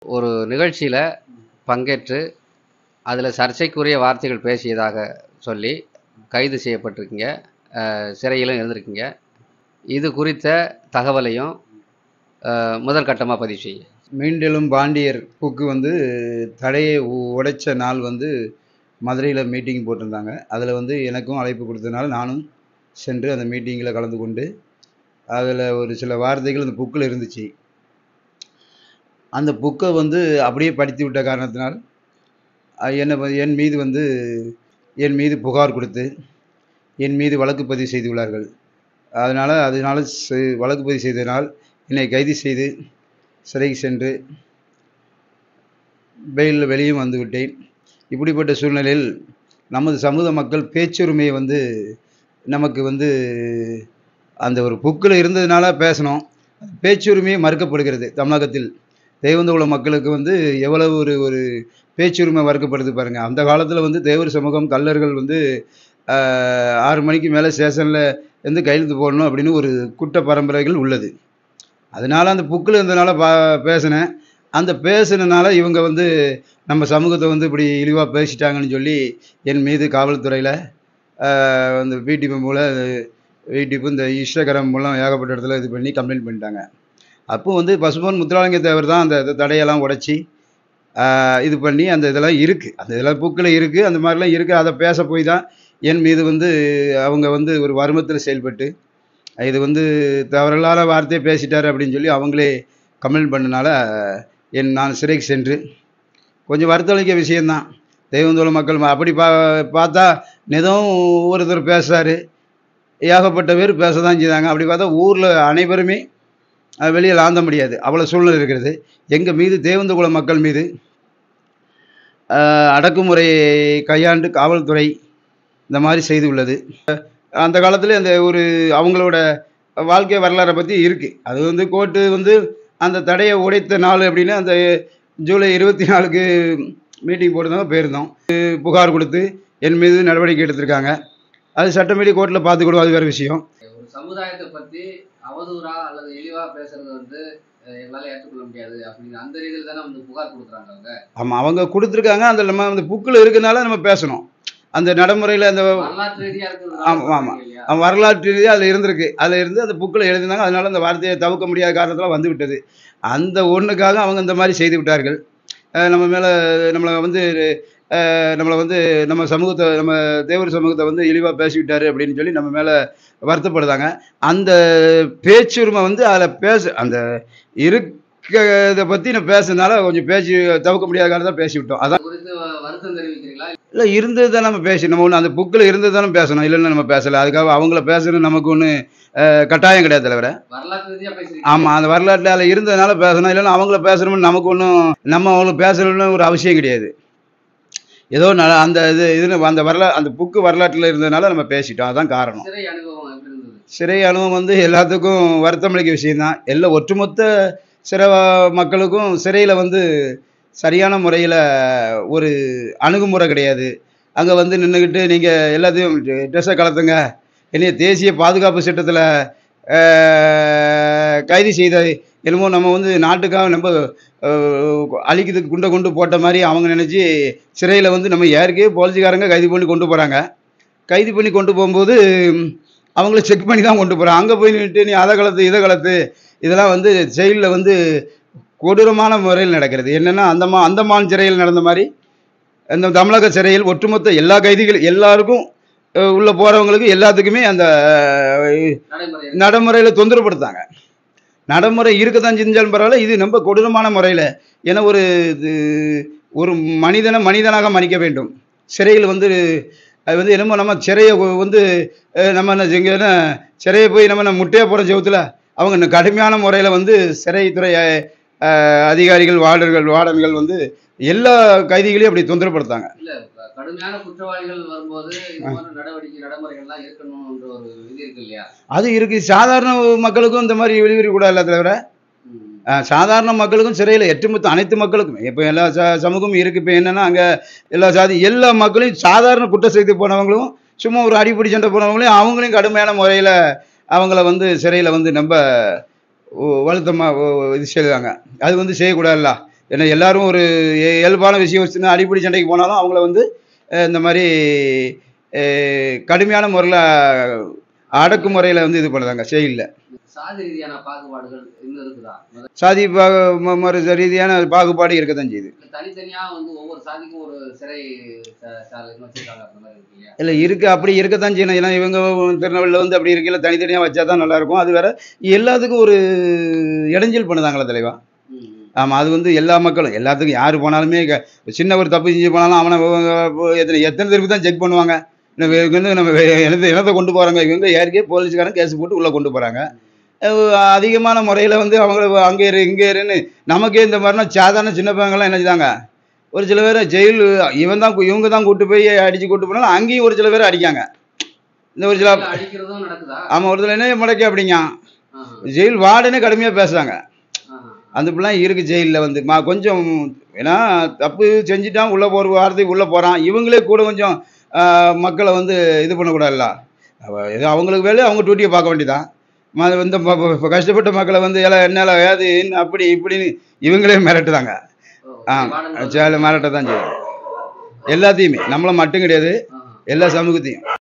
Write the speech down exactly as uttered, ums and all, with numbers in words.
ஒரு நிகழ்ச்சியில் பங்கேற்று அதில் சர்ச்சைக்குரிய வார்த்தைகள் பேசியதாக சொல்லி கைது செய்யப்பட்டிருக்கீங்க, சிறையிலும் இருந்திருக்கீங்க. இது குறித்த தகவலையும் முதற்கட்டமாக பதிவு செய்ய. மீண்டெழும் பாண்டியர் புக்கு வந்து தடையை உடைச்ச நாள் வந்து மதுரையில் மீட்டிங் போட்டிருந்தாங்க. அதில் வந்து எனக்கும் அழைப்பு கொடுத்ததுனால நானும் சென்று அந்த மீட்டிங்கில் கலந்து கொண்டு அதில் ஒரு சில வார்த்தைகள் அந்த புக்கில் இருந்துச்சு. அந்த புக்கை வந்து அப்படியே படித்து விட்ட காரணத்தினால் என்னை என் மீது வந்து என் மீது புகார் கொடுத்து என் மீது வழக்கு பதிவு செய்துள்ளார்கள். அதனால் அதனால் வழக்கு பதிவு செய்ததனால் என்னை கைது செய்து சிறைக்கு சென்று பெயிலில் வெளியும் வந்து விட்டேன். இப்படிப்பட்ட சூழ்நிலையில் நமது சமூக மக்கள் பேச்சுரிமையை வந்து நமக்கு வந்து அந்த ஒரு புக்கில் இருந்ததுனால பேசணும். பேச்சுரிமையை மறுக்கப்படுகிறது. தமிழகத்தில் தேவேந்திர மக்களுக்கு வந்து எவ்வளவு ஒரு ஒரு பேச்சுரிமை மறுக்கப்படுது பாருங்கள். அந்த காலத்தில் வந்து தேவர் சமூகம் கல்லர்கள் வந்து ஆறு மணிக்கு மேலே ஸ்டேஷனில் வந்து கையெழுத்து போடணும் அப்படின்னு ஒரு குற்ற பரம்பரைகள் உள்ளது. அதனால் அந்த புக்கில் இருந்ததுனால பா பேசினேன். அந்த பேசுனதுனால இவங்க வந்து நம்ம சமூகத்தை வந்து இப்படி இழிவாக பேசிட்டாங்கன்னு சொல்லி என் மீது காவல்துறையில் அந்த பிடிபி மூலம் பிடிபி இந்த இன்ஸ்டாகிராம் மூலம் ஏகப்பட்ட இடத்துல இது பண்ணி கம்ப்ளைண்ட் பண்ணிட்டாங்க. அப்போ வந்து பசும்பொன் முத்துராமலிங்க தேவர் தான் அந்த தடையெல்லாம் உடைச்சி இது பண்ணி அந்த இதெல்லாம் இருக்குது, அந்த இதெல்லாம் புக்கில் இருக்குது, அந்த மாதிரிலாம் இருக்குது. அதை பேச போய் தான் என் மீது வந்து அவங்க வந்து ஒரு வருமத்தில் செயல்பட்டு இது வந்து தவறில்லாத வார்த்தையை பேசிட்டார் அப்படின்னு சொல்லி அவங்களே கம்ப்ளைண்ட் பண்ணனால என் நான் சிறைக்கு சென்று கொஞ்சம் வருத்தளிக்க விஷயந்தான். தேவேந்திர மக்கள் அப்படி பா பார்த்தா நிதம் ஒருத்தர் பேசுகிறாரு, ஏகப்பட்ட பேர் பேச தான் செய்தாங்க. அப்படி பார்த்தா ஊரில் அனைவருமே வெளியில் ஆந்த முடியாது, அவ்வளோ சூழ்நிலை இருக்கிறது. எங்கள் மீது தேவேந்திர குல மக்கள் மீது அடக்குமுறையை கையாண்டு காவல்துறை இந்த மாதிரி செய்து உள்ளது. அந்த காலத்தில் அந்த ஒரு அவங்களோட வாழ்க்கை வரலாறை பற்றி இருக்குது. அது வந்து கோர்ட்டு வந்து அந்த தடையை உடைத்த நாள் அப்படின்னு அந்த ஜூலை இருபத்தி நாலுக்கு மீட்டிங் போட்டுருந்தோம், போயிருந்தோம். புகார் கொடுத்து என் மீது நடவடிக்கை எடுத்திருக்காங்க. அது சட்டமீறி கோர்ட்டில் பார்த்துக்கிடுவோம், அது வேறு விஷயம். ஒரு சமுதாயத்தை பற்றி அவதூறா அல்லது இழிவாக பேசுறது வந்து எங்களால் ஏற்றுக்கொள்ள முடியாது அப்படின்னு அந்த ரீதியில் தானே வந்து புகார் கொடுக்குறாங்க அவங்க. ஆமாம், அவங்க கொடுத்துருக்காங்க. அந்த நம்ம அந்த புக்கில் இருக்கிறதுனால நம்ம பேசணும். அந்த நடைமுறையில் அந்த வரலாற்று ரீதியாக இருக்குது. ஆமாம் ஆமாம், வரலாற்று ரீதியாக அதில் இருந்திருக்கு. அதில் இருந்து அந்த புக்கில் எழுதினாங்க. அதனால அந்த வார்த்தையை தவிர்க்க முடியாத காரணத்தில் வந்து விட்டது. அந்த ஒன்றுக்காக அவங்க இந்த மாதிரி செய்து விட்டார்கள். நம்ம மேலே நம்மளை வந்து நம்மளை வந்து நம்ம சமூகத்தை நம்ம தேவர் சமூகத்தை வந்து இழிவாக பேசிவிட்டார் அப்படின்னு சொல்லி நம்ம மேலே வருத்தப்படுதாங்க. அந்த பேச்சுரிமை வந்து அதில் பேச அந்த இருக்கிறத பற்றி நான் பேசுறதுனால கொஞ்சம் பேச்சு தவிர்க்க முடியாத காரணம் பேசி விட்டோம். அதான் வருத்தம் தெரிவிக்கிறீங்களா? இல்லை, இருந்தது தான் நம்ம பேசி நம்ம ஒன்று அந்த புக்கில் இருந்தது தானே பேசணும், இல்லைன்னு நம்ம பேசலை. அதுக்காக அவங்கள பேசணும் நமக்கு ஒன்று கட்டாயம் கிடையாது தலைவர. ஆமாம், அந்த வரலாற்றில் அதில் இருந்ததுனால பேசணும், இல்லைன்னா அவங்கள பேசணும்னு நமக்கு ஒன்றும் நம்ம அவங்களுக்கு பேசணும்னு ஒரு அவசியம் கிடையாது. ஏதோ அந்த இது இது அந்த வரலாறு அந்த புக்கு வரலாற்றில் இருந்ததுனால நம்ம பேசிட்டோம், அதுதான் காரணம். சிறை அனுபவம் வந்து எல்லாத்துக்கும் வருத்தமளிக்க விஷயம்தான். எல்லா ஒட்டுமொத்த சிறை மக்களுக்கும் சிறையில் வந்து சரியான முறையில் ஒரு அணுகுமுறை கிடையாது. அங்கே வந்து நின்றுக்கிட்டு நீங்கள் எல்லாத்தையும் ட்ரெஸ்ஸை கலத்துங்க, என்னைய தேசிய பாதுகாப்பு சட்டத்தில் கைது செய்த என்னமோ நம்ம வந்து நாட்டுக்காக நம்ம அழிக்கிறதுக்கு குண்டை கொண்டு போட்ட மாதிரி அவங்க நினச்சி சிறையில் வந்து நம்ம யாருக்கே போலீஸ்காரங்க கைது பண்ணி கொண்டு போகிறாங்க. கைது பண்ணி கொண்டு போகும்போது அவங்கள செக் பண்ணி தான் கொண்டு போகிறாங்க. அங்கே போய் நின்றுட்டு நீ அதை கலத்து இதை கலத்து இதெல்லாம் வந்து ஜெயிலில் வந்து கொடூரமான முறையில் நடக்கிறது. என்னென்னா அந்தமா அந்தமான் சிறையில் நடந்த மாதிரி இந்த தமிழக சிறையில் ஒட்டுமொத்த எல்லா கைதிகள் எல்லாருக்கும் உள்ளே போகிறவங்களுக்கு எல்லாத்துக்குமே அந்த நடைமுறையில் தொந்தரப்படுத்தாங்க. நடைமுறை இருக்க தான் செஞ்சாலும் பரவாயில்ல, இது ரொம்ப கொடூரமான முறையில். ஏன்னா ஒரு ஒரு மனிதனை மனிதனாக மதிக்க வேண்டும். சிறையில் வந்து அது வந்து என்னமோ நம்ம சிறையை வந்து நம்ம என்ன செஞ்சோன்னா சிறையை போய் நம்ம முட்டையை போகிற ஜெவத்தில் அவங்க கடுமையான முறையில் வந்து சிறைத்துறை அதிகாரிகள் வார்டர்கள் வார்டன்கள் வந்து எல்லா கைதிகளையும் அப்படி தொந்தரப்படுத்தாங்க. கடுமையான குற்றவாளிகள் வரும்போது நடவடிக்கை நடைமுறைகள்லாம் இருக்கணும்ன்ற ஒரு இது இருக்கு இல்லையா? அது இருக்கு. சாதாரண மக்களுக்கும் இந்த மாதிரி வெளிவரி கூட இல்லை தவிர சாதாரண மக்களுக்கும் சிறையில் எட்டுமொத்த அனைத்து மக்களுக்குமே இப்போ எல்லா ச சமூகமும் இருக்குது. இப்போ என்னென்னா அங்கே எல்லா சாதி எல்லா மக்களையும் சாதாரண குற்றம் செய்து போனவங்களும் சும்மா ஒரு அடிப்படி சண்டை போனவங்களையும் அவங்களையும் கடுமையான முறையில் அவங்கள வந்து சிறையில் வந்து ரொம்ப வலுத்தமாக இது செய்வாங்க. அது வந்து செய்யக்கூடாதுல்ல. ஏன்னா எல்லாரும் ஒரு இய- இயல்பான விஷயம் வச்சுன்னா அடிப்படை சண்டைக்கு போனாலும் அவங்கள வந்து அஹ், இந்த மாதிரி அஹ், கடுமையான முறையில் அடக்குமுறையில் வந்து இது பண்ணுறாங்க செயலில். சாதி ரீதியான பாகுபாடுகள் இன்னும் இருக்குதா? சாதி பாகு ம- மறு ரீதியான பாகுபாடு இருக்க தான் செய்யுது. இல்ல தனித்தனியா வந்து ஒவ்வொரு சாதிக்கும் ஒரு சிறை ச- சாலைன்னு வச்சிருக்காங்க அந்த மாதிரி இருக்கு இல்லையா? இல்லை இருக்கு, அப்படி இருக்கத்தான் செய்யணும். ஏன்னா இவங்க திருநெல்வேலியில் வந்து அப்படி இருக்கையில தனித்தனியாக வச்சா தான் நல்லாயிருக்கும். அது வேற எல்லாத்துக்கும் ஒரு இடைஞ்சல் பண்ணுதாங்களே தலைவா. ம், ம். ஆமாம், அது வந்து எல்லா மக்களும் எல்லாத்துக்கும் யார் போனாலுமே க- சின்ன ஒரு தப்பு செஞ்சு போனாலும் அவனை வ- எத்தனை எத்தனை திருப்பி தான் செக் பண்ணுவாங்க. நம்ம இவங்க வந்து நம்ம வே- இனத்தை இனத்தை கொண்டு போகிறாங்க, இவங்க யாருக்கே போலீஸ்காரன் கேஸ் போட்டு உள்ளே கொண்டு போகிறாங்க. அதிகமான முறையில் வந்து அவங்கள அங்கே இரு இங்கே இருன்னு நமக்கே இந்த மாதிரினா சாதாரண சின்ன பசங்கள்லாம் என்ன செய்தாங்க, ஒரு சில பேர் ஜெயில் இவன் தான் இவங்க தான் கூட்டு போய் அடித்து கூட்டு போனாலும் அங்கேயும் ஒரு சில பேர் அடிக்காங்க. இந்த ஒரு சில இல்ல அடிக்கிறதும் நடக்குதா? ஆமாம், ஒரு சில என்ன முடக்கி அப்படிங்க ஆஹா, ஜெயில் வார்டனே கடுமையாக பேசுகிறாங்க. ஆஹா. அந்த பிள்ளைலாம் இருக்குது ஜெயிலில் வந்து மா கொஞ்சம் ஏன்னா தப்பு செஞ்சுட்டான் உள்ளே போகிற வாரத்துக்கு உள்ளே போகிறான். இவங்களே கூட கொஞ்சம் ஆஹ், மக்களை வந்து இது பண்ணக்கூடாதுல்ல. அவ- ஏதோ அவங்களுக்கு வேலை அவங்க டியூட்டியை பார்க்க வேண்டியதான். ம இந்த ப- ப- ப- கஷ்டப்பட்ட மக்களை வந்து எல்லாம் என்னால் ஏது என்ன அப்படி இப்படின்னு இவங்களே மிரட்டுதாங்க. ஓ, ஆ வார்டன் சேலை மிரட்ட தான் செய்யும் எல்லாத்தையுமே, நம்மளை மட்டும் கிடையாது, ஆஹா. எல்லா சமூகத்தையும்.